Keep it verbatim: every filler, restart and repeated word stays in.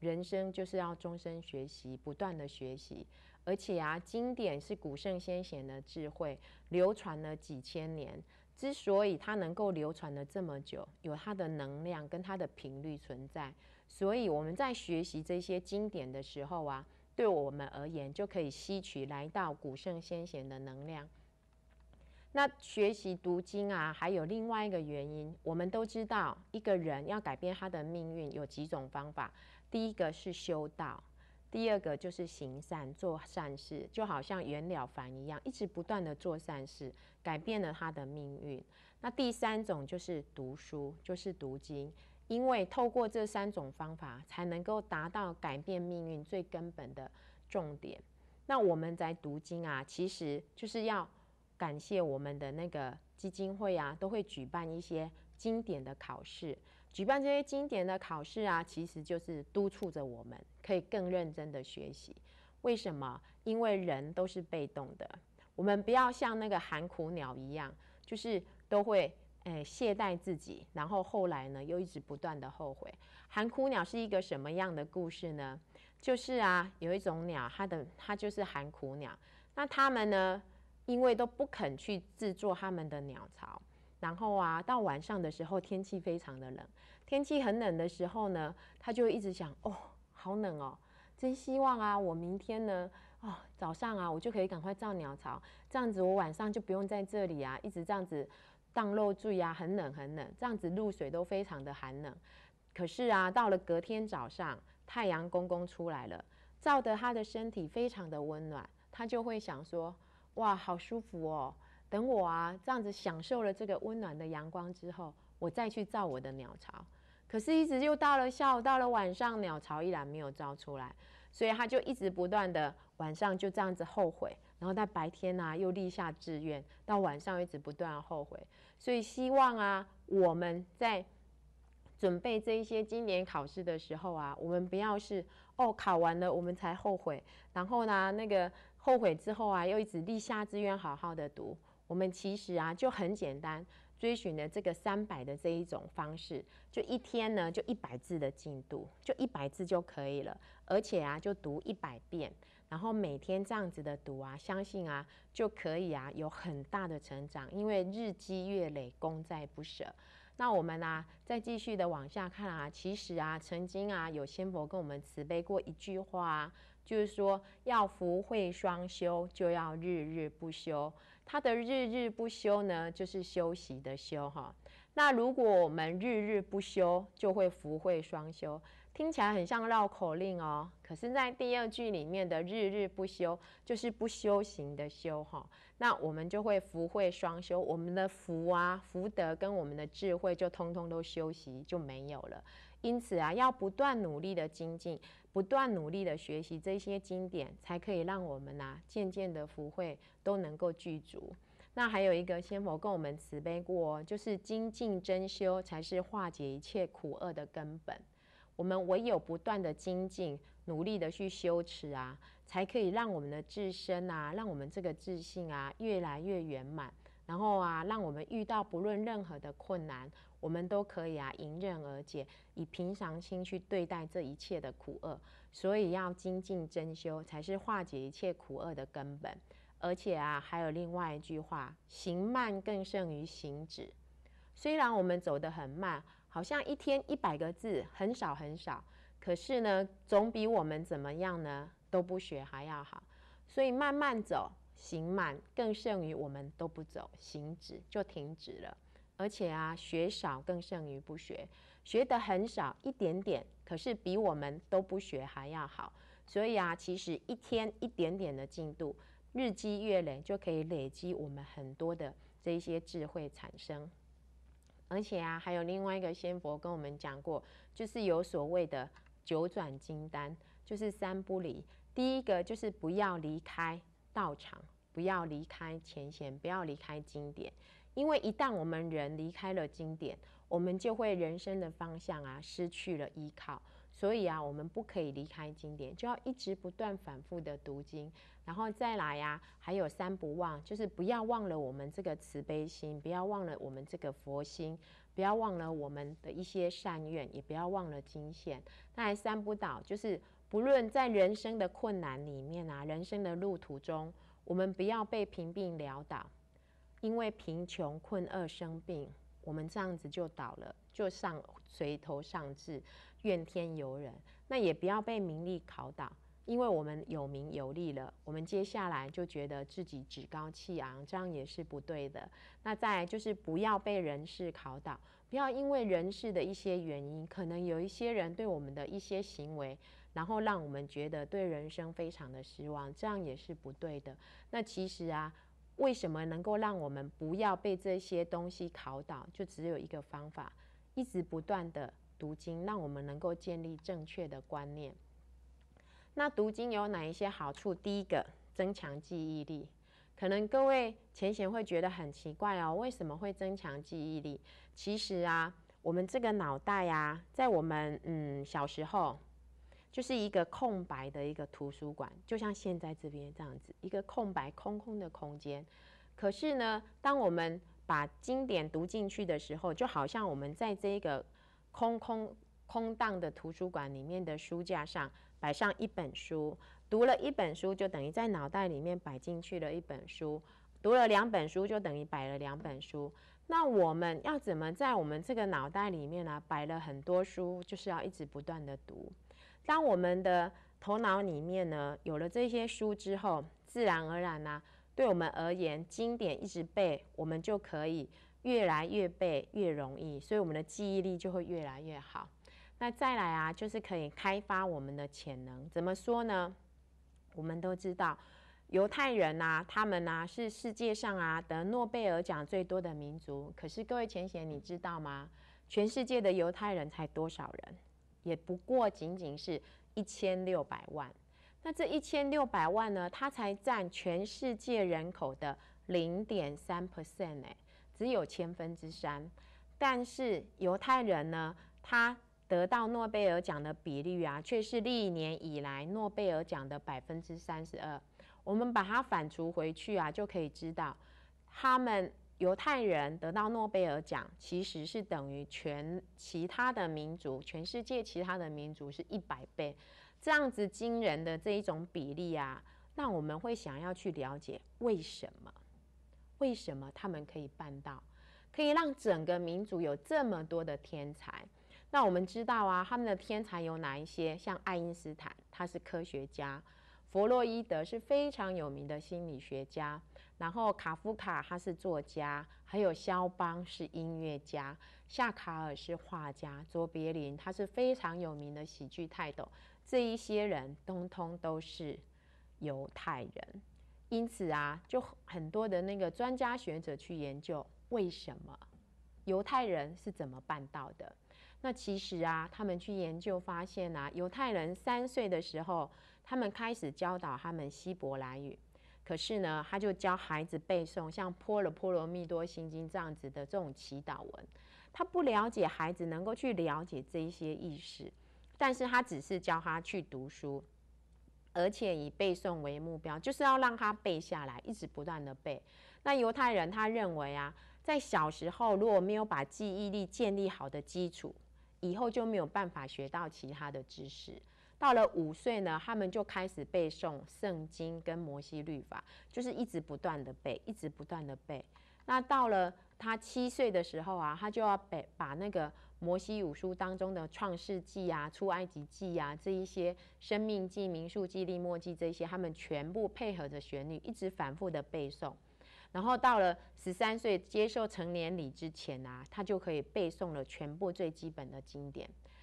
人生就是要终身学习，不断的学习。而且啊，经典是古圣先贤的智慧，流传了几千年。之所以它能够流传了这么久，有它的能量跟它的频率存在。所以我们在学习这些经典的时候啊，对我们而言就可以吸取来到古圣先贤的能量。那学习读经啊，还有另外一个原因，我们都知道，一个人要改变他的命运有几种方法。第一个是修道，第二个就是行善，做善事，就好像袁了凡一样，一直不断的做善事，改变了他的命运。那第三种就是读书，就是读经，因为透过这三种方法，才能够达到改变命运最根本的重点。那我们在读经啊，其实就是要感谢我们的那个基金会啊，都会举办一些经典的考试。举办这些经典的考试啊，其实就是督促着我们可以更认真的学习。为什么？因为人都是被动的，我们不要像那个寒苦鸟一样，就是都会诶懈怠自己，然后后来呢又一直不断的后悔。寒苦鸟是一个什么样的故事呢？就是啊，有一种鸟，它的它就是寒苦鸟。那它们呢，因为都不肯去制作他们的鸟巢，然后啊，到晚上的时候天气非常的冷，天气很冷的时候呢，他就一直想，哦，好冷哦，真希望啊，我明天呢，哦，早上啊，我就可以赶快造鸟巢，这样子我晚上就不用在这里啊，一直这样子荡漏水啊，很冷很冷，这样子露水都非常的寒冷。可是啊，到了隔天早上，太阳公公出来了，照得他的身体非常的温暖，他就会想说，哇，好舒服哦！等我啊，这样子享受了这个温暖的阳光之后，我再去造我的鸟巢。可是，一直又到了下午，到了晚上，鸟巢依然没有造出来，所以他就一直不断的晚上就这样子后悔，然后在白天啊又立下志愿，到晚上一直不断的后悔。所以希望啊，我们在准备这一些经典考试的时候啊，我们不要是哦考完了我们才后悔，然后呢那个后悔之后啊又一直立下志愿好好的读。我们其实啊就很简单，追寻的这个三百的这一种方式，就一天呢就一百字的进度，就一百字就可以了，而且啊就读一百遍，然后每天这样子的读啊，相信啊就可以啊有很大的成长，因为日积月累，功在不舍。那我们啊再继续的往下看啊，其实啊曾经啊有仙佛跟我们慈悲过一句话啊，就是说要福慧双修，就要日日不休。它的日日不休呢，就是休息的休哈。那如果我们日日不休，就会福慧双修。听起来很像绕口令哦，可是在第二句里面的日日不休，就是不修行的修哈。那我们就会福慧双修，我们的福啊、福德跟我们的智慧就通通都休息就没有了。因此啊，要不断努力的精进，不断努力的学习这些经典，才可以让我们啊渐渐的福慧都能够具足。那还有一个仙佛跟我们慈悲过，就是精进真修才是化解一切苦厄的根本。我们唯有不断的精进，努力的去修持啊，才可以让我们的自身啊，让我们这个自信啊越来越圆满。然后啊，让我们遇到不论任何的困难，我们都可以啊迎刃而解，以平常心去对待这一切的苦厄。所以要精进真修，才是化解一切苦厄的根本。而且啊，还有另外一句话：行慢更胜于行止。虽然我们走得很慢，好像一天一百个字很少很少，可是呢，总比我们怎么样呢都不学还要好。所以慢慢走，行慢更胜于我们都不走，行止就停止了。而且啊，学少更胜于不学，学得很少一点点，可是比我们都不学还要好。所以啊，其实一天一点点的进度，日积月累就可以累积我们很多的这一些智慧产生。而且啊，还有另外一个仙佛跟我们讲过，就是有所谓的九转金丹，就是三不离。第一个就是不要离开道场，不要离开前贤，不要离开经典。因为一旦我们人离开了经典，我们就会人生的方向啊失去了依靠。所以啊，我们不可以离开经典，就要一直不断反复的读经。然后再来啊，还有三不忘，就是不要忘了我们这个慈悲心，不要忘了我们这个佛心， 不要忘了我们的一些善愿，也不要忘了经线。当然三不倒就是不论在人生的困难里面啊，人生的路途中，我们不要被贫病潦倒，因为贫穷困厄生病，我们这样子就倒了，就上垂头丧志，怨天尤人。那也不要被名利考倒，因为我们有名有利了，我们接下来就觉得自己趾高气昂，这样也是不对的。那再来就是不要被人事考倒，不要因为人事的一些原因，可能有一些人对我们的一些行为，然后让我们觉得对人生非常的失望，这样也是不对的。那其实啊，为什么能够让我们不要被这些东西考倒，就只有一个方法，一直不断的读经，让我们能够建立正确的观念。那读经有哪一些好处？第一个，增强记忆力。可能各位前贤会觉得很奇怪哦，为什么会增强记忆力？其实啊，我们这个脑袋啊，在我们嗯小时候，就是一个空白的一个图书馆，就像现在这边这样子，一个空白空空的空间。可是呢，当我们把经典读进去的时候，就好像我们在这个空空空荡的图书馆里面的书架上摆上一本书，读了一本书就等于在脑袋里面摆进去了一本书，读了两本书就等于摆了两本书。那我们要怎么在我们这个脑袋里面呢、啊、摆了很多书，就是要一直不断的读。当我们的头脑里面呢有了这些书之后，自然而然呢、啊，对我们而言，经典一直背，我们就可以越来越背越容易，所以我们的记忆力就会越来越好。那再来啊，就是可以开发我们的潜能。怎么说呢？我们都知道，犹太人啊，他们啊是世界上啊得诺贝尔奖最多的民族。可是各位前贤，你知道吗？全世界的犹太人才多少人？也不过仅仅是一千六百万。那这一千六百万呢，它才占全世界人口的零点三 percent 哎，只有千分之三。但是犹太人呢，他得到诺贝尔奖的比率啊，却是历年以来诺贝尔奖的百分之三十二。我们把它反刍回去啊，就可以知道，他们犹太人得到诺贝尔奖，其实是等于全其他的民族，全世界其他的民族是一百倍。这样子惊人的这一种比例啊，让我们会想要去了解为什么？为什么他们可以办到，可以让整个民族有这么多的天才？那我们知道啊，他们的天才有哪一些？像爱因斯坦，他是科学家；弗洛伊德是非常有名的心理学家；然后卡夫卡他是作家，还有肖邦是音乐家，夏卡尔是画家，卓别林他是非常有名的喜剧泰斗。这一些人通通都是犹太人。因此啊，就很多的那个专家学者去研究为什么犹太人是怎么办到的。那其实啊，他们去研究发现啊，犹太人三岁的时候，他们开始教导他们希伯来语。可是呢，他就教孩子背诵像波罗波罗蜜多心经这样子的这种祈祷文。他不了解孩子能够去了解这一些意识，但是他只是教他去读书，而且以背诵为目标，就是要让他背下来，一直不断的背。那犹太人他认为啊，在小时候如果没有把记忆力建立好的基础，以后就没有办法学到其他的知识。到了五岁呢，他们就开始背诵圣经跟摩西律法，就是一直不断的背，一直不断的背。那到了他七岁的时候啊，他就要背把那个摩西五书当中的创世纪啊、出埃及记啊这一些生命记、民数记、利未记这些，他们全部配合着旋律，一直反复的背诵。然后到了十三岁接受成年礼之前啊，他就可以背诵了全部最基本的经典。